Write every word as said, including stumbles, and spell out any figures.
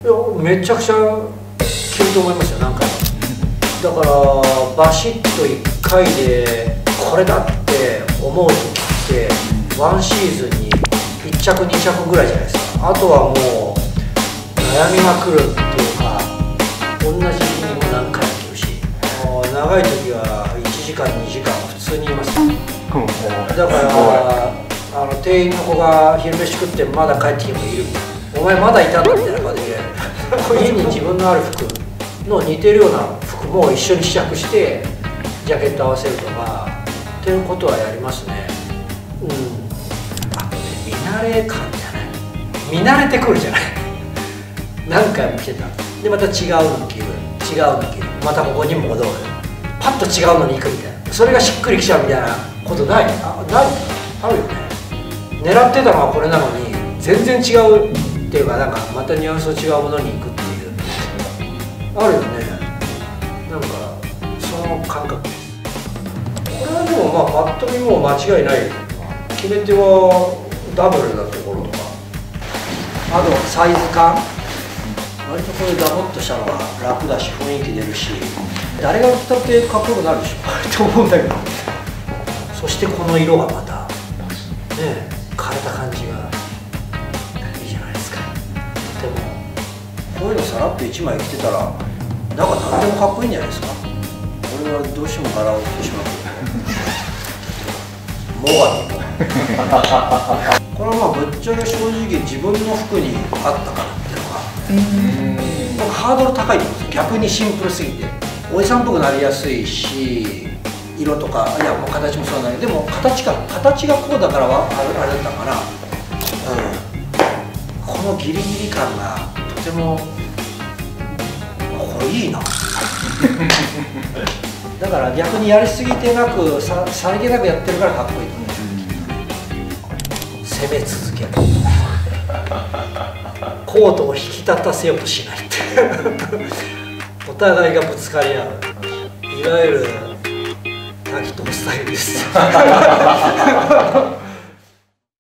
いやめちゃくちゃ着ると思いますよ、何回も。だからバシッといっかいでこれだって思う時ってワンシーズンにいっちゃくにちゃくぐらいじゃないですか。あとはもう悩みまくるっていうか、同じ日にも何回も着るし、長い時はいちじかんにじかん普通にいます。だからあの店員の子が昼飯食ってまだ帰ってきてもいる、お前まだいたんだみたいな感じで家に自分のある服の似てるような服も一緒に試着してジャケット合わせるとかっていうことはやりますね。うん、あとね、見慣れ感じゃない、見慣れてくるじゃない何回も着てたでまた違うの着る、違うの着る、またここに戻る、パッと違うのに行くみたいな、それがしっくりきちゃうみたいなことない？あ、ない？あるよね。狙ってたのはこれなのに全然違うっていうか、なんかまたニュアンスの違うものに行くっていうあるよね。なんかその感覚、これはでもまあパッと見もう間違いない。決め手はダブルなところとか、あとサイズ感、割とこれダボっとしたのが楽だし雰囲気出るし、誰が着たってかっこよくなるでしょと思うんだけど、そしてこの色がまたね、枯れた感じがいいじゃないですか。でもこういうのさらっといちまい着てたらなんか何でもかっこいいんじゃないですか。俺はどうしても柄を着てしまうけどモガミもこれはまあぶっちゃけ正直自分の服に合ったからっていうのがハードル高いと思うんですよ。逆にシンプルすぎておじさんっぽくなりやすいし、色とか、いやもう形もそうなんだけど、でも形が形がこうだからはあれあれだったのかな、うん、このギリギリ感がとてもこれいいなだから逆にやりすぎてなく さ, さりげなくやってるからかっこいいと思う、うん、攻め続けるコートを引き立たせようとしないってお互いがぶつかり合う、いわゆる滝藤スタイルです